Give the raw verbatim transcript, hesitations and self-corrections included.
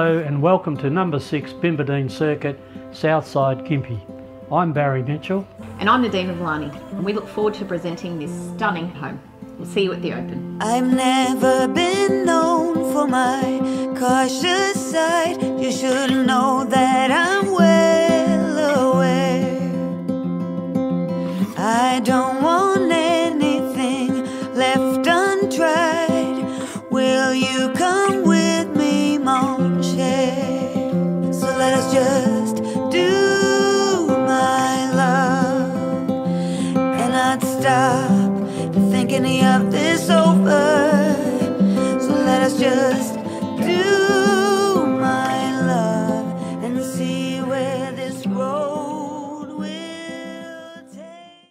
Hello and welcome to number six Bimbadean Circuit, Southside, Gympie. I'm Barry Mitchell. And I'm Nadina Villani, and we look forward to presenting this stunning home. We'll see you at the open. I've never been known for my cautious side. You should know that I'm well aware. I don't want anything left untried. Will you come with me, mon cher? So let us just do my love and not stop thinking of this over. So let us just do my love and see where this road